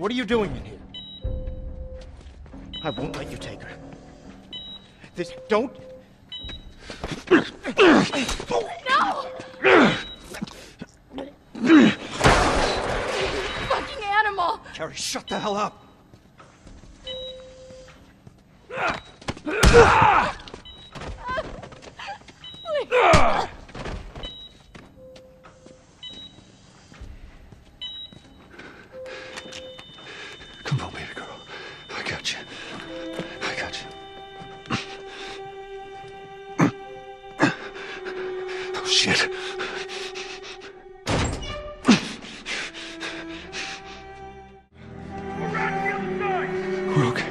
What are you doing in here? I won't let you take her. This... Don't... No! Fucking animal! Carrie, shut the hell up! Come on, baby girl. I got you. I got you. Oh, shit. We're okay.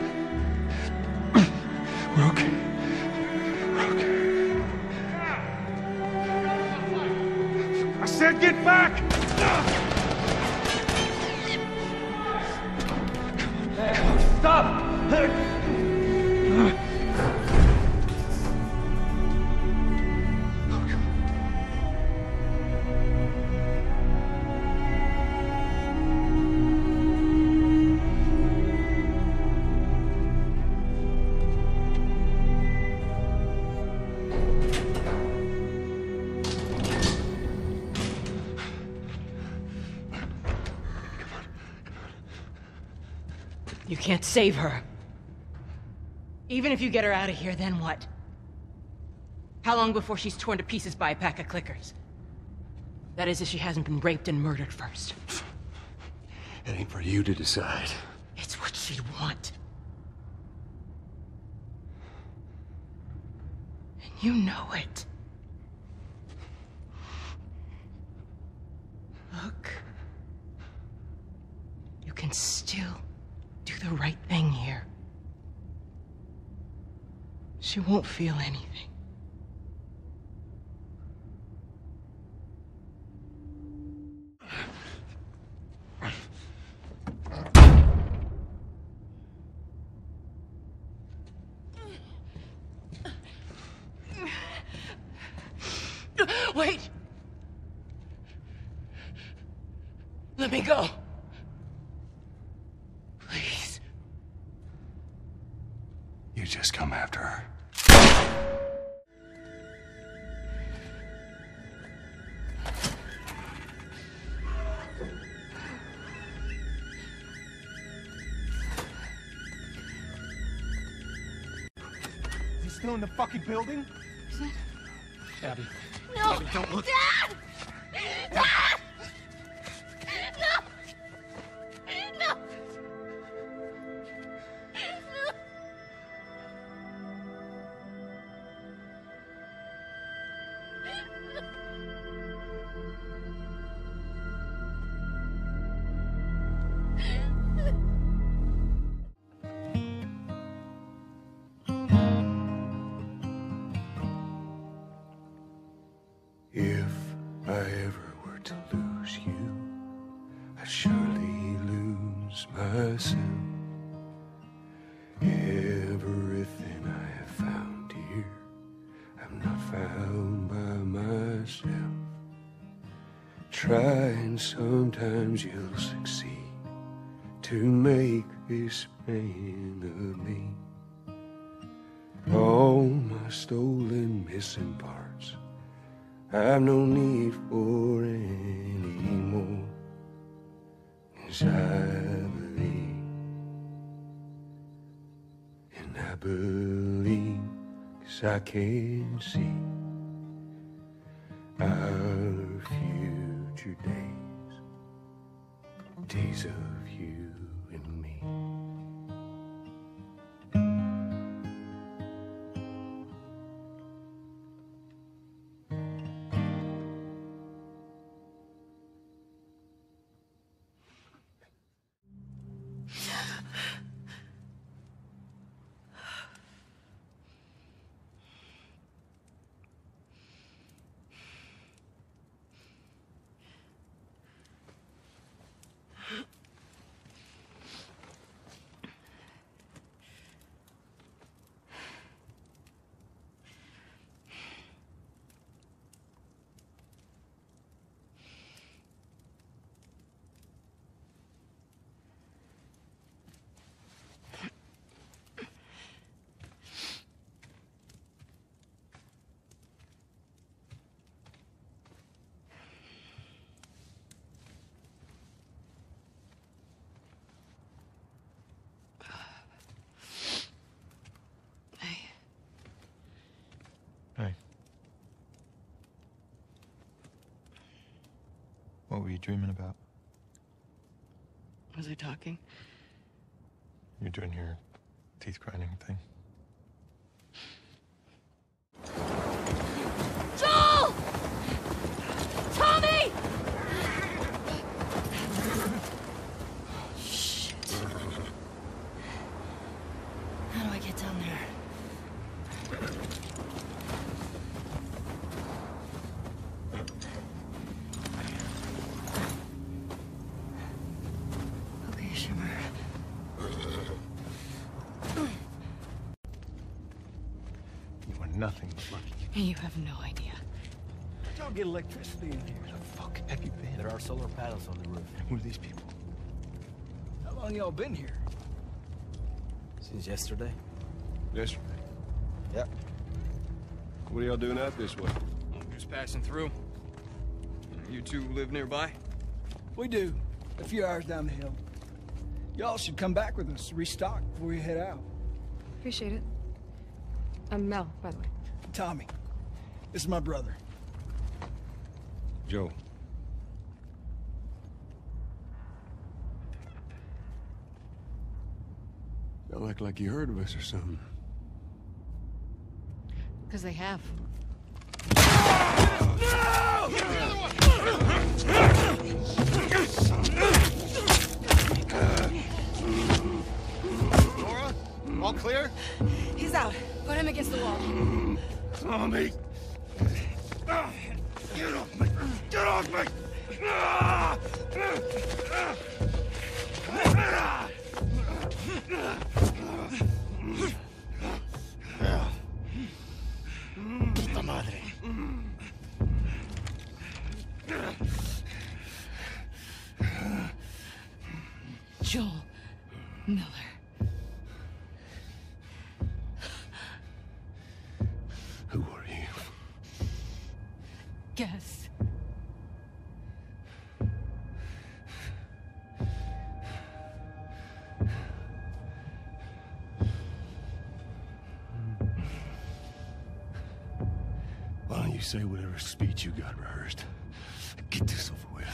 We're okay. We're okay. I said get back! Stop! You can't save her. Even if you get her out of here, then what? How long before she's torn to pieces by a pack of clickers? That is, if she hasn't been raped and murdered first. It ain't for you to decide. It's what she'd want. And you know it. Look. You can still do the right thing here. She won't feel anything. Wait! Let me go. Please. You just come after her. Is he still in the fucking building? Abby. No! Abby, don't look. Dad! Dad! No! No! If I ever were to lose you, I'd surely lose myself. Everything I have found here, I've not found by myself. Try and sometimes you'll succeed to make this man of me. All my stolen missing parts I've no need for any more, 'cause I believe, and I believe 'cause I can see our future days, days of you and me. What were you dreaming about? Was I talking? You're doing your teeth grinding thing. Joel! Tommy! Shit. How do I get down there? Okay, Shimmer. You are nothing but lucky. You have no idea. Y'all get electricity in here. Where the fuck have you been? There are solar panels on the roof. Who are these people? How long y'all been here? Since yesterday. Yesterday. Yep. What are y'all doing out this way? Just passing through. You two live nearby? We do. A few hours down the hill. Y'all should come back with us, restock before you head out. Appreciate it. I'm Mel, by the way. Tommy. This is my brother. Joe. Y'all act like you heard of us or something. Because they have. Laura? All clear? He's out. Put him against the wall. Tommy! Get off me! Get off me! Puta madre. Joel Miller. Who are you? Guess. Why don't you say whatever speech you got rehearsed? Get this over with.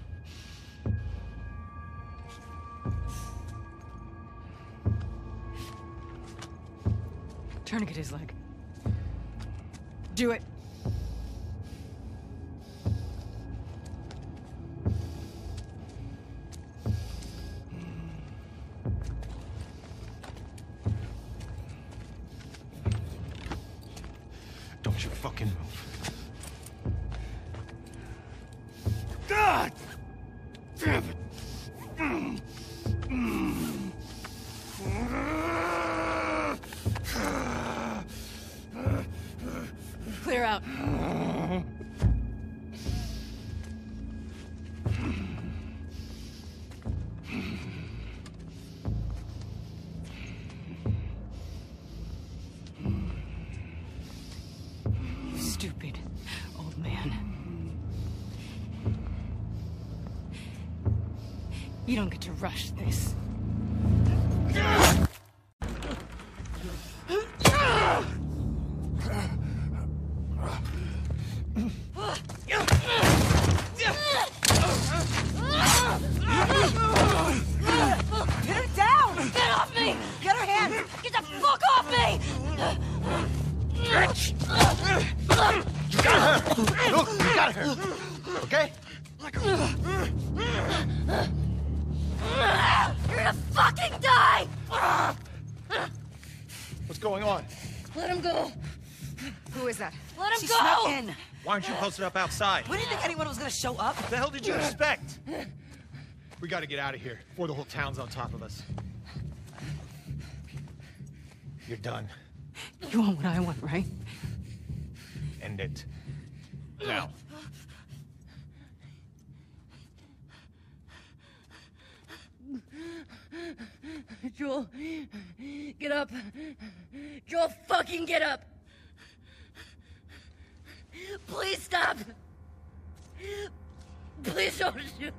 Tourniquet his leg. Do it. Don't you fucking move. God! Damn it! Clear out. Stupid old man. You don't get to rush this. Pin her down! Get off me! Get her hands! Get the fuck off me! You got her! Look, you got her! Okay? You're gonna fucking die! What's going on? Let him go! Who is that? Let him She go! snuck in. Why aren't you posted up outside? We didn't think anyone was gonna show up. What the hell did you expect? We gotta get out of here before the whole town's on top of us. You're done. You want what I want, right? End it. Now. Joel, get up. Joel, fucking get up. Please stop. Please don't shoot.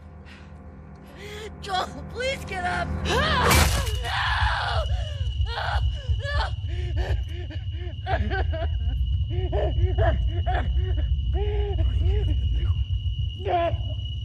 Joel, please get up. No! No!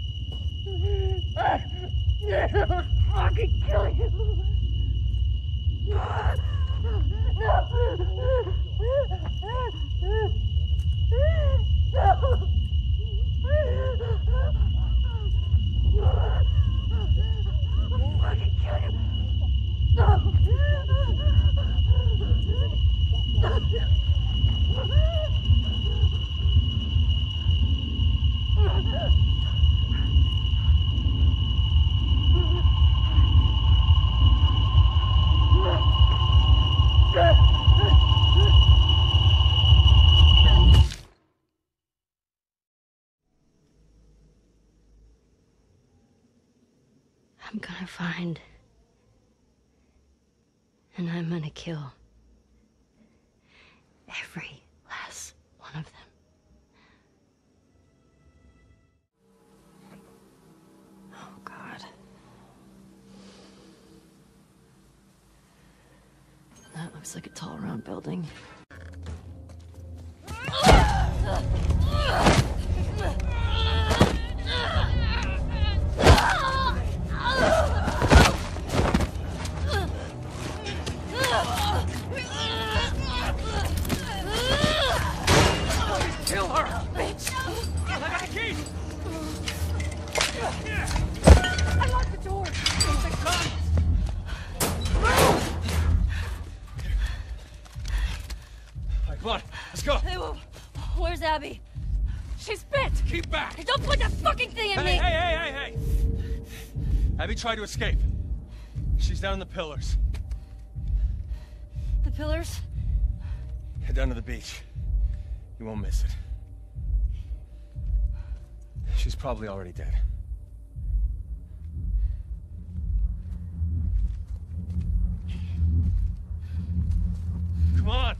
I'm gonna find. And I'm gonna kill. Every last one of them. Oh, God. That looks like a tall, round building. Kill her! Bitch! I got the key! Unlock the door! Use the guns! Alright, come on, let's go! Hey, where's Abby? She's bit! Keep back! Hey, don't put that fucking thing in me! Hey! Abby tried to escape. She's down in the pillars. The pillars? Head down to the beach. You won't miss it. She's probably already dead. Come on!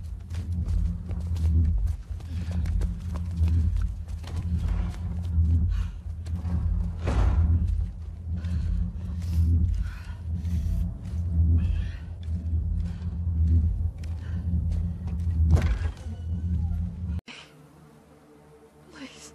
Please.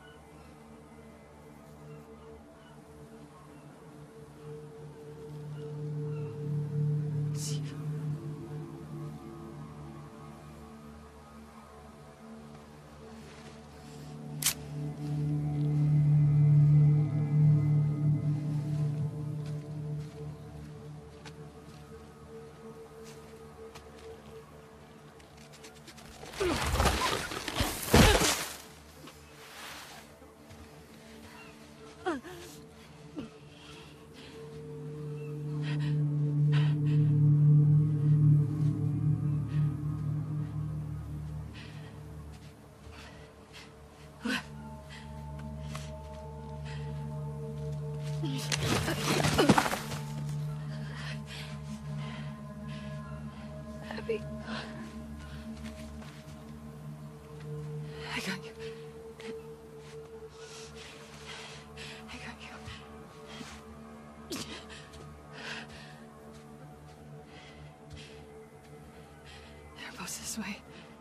Abby. I got you. I got you. They're both this way.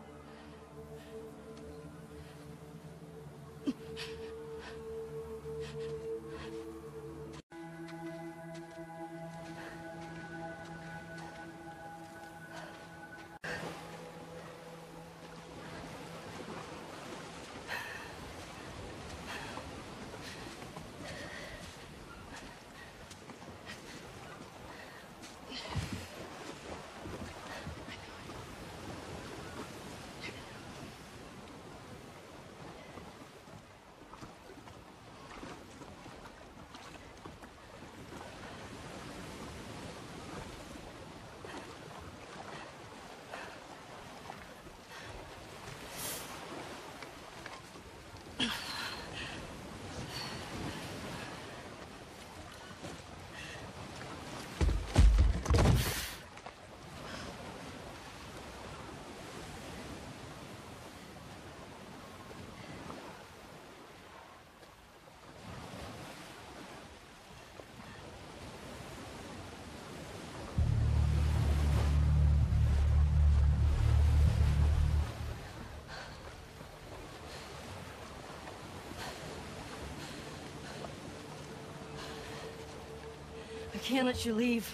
I can't let you leave.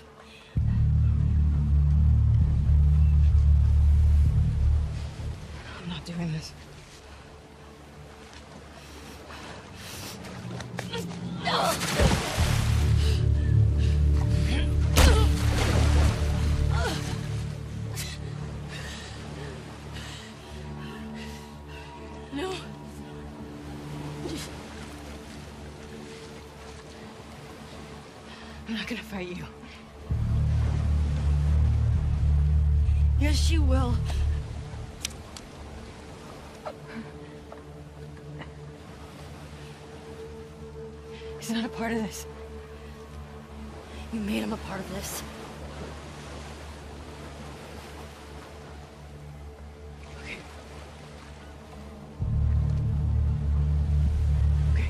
I'm not doing this. No. I'm not gonna fight you. Yes, you will. He's not a part of this. You made him a part of this. Okay. Okay.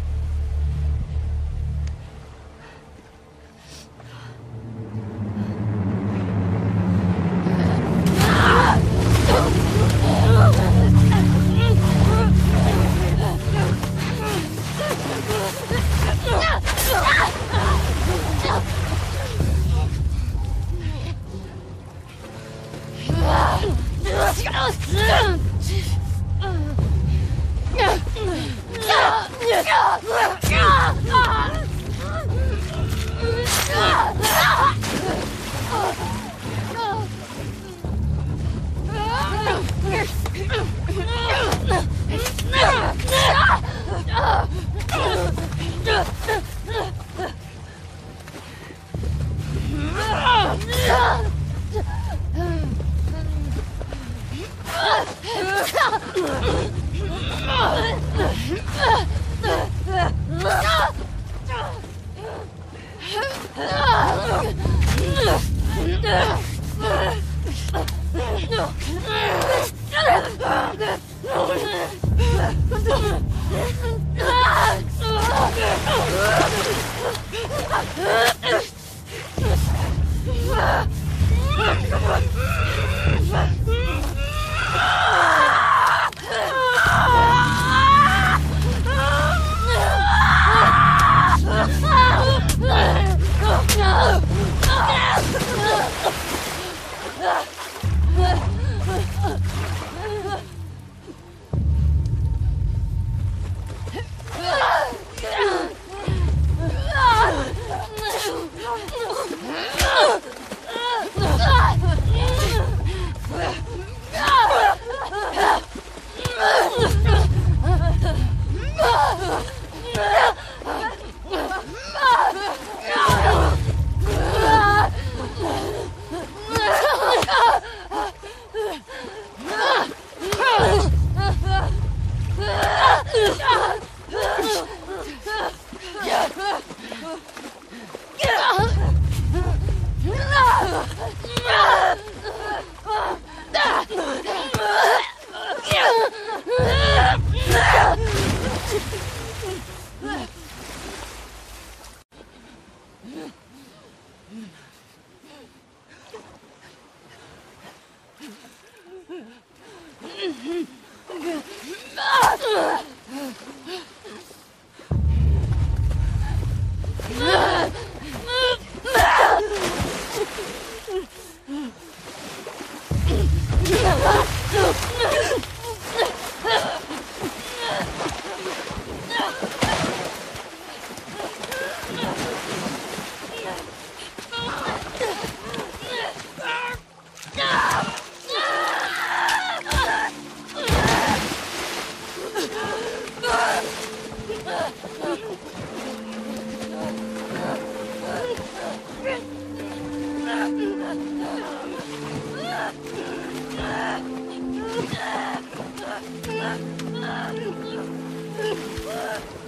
Ah!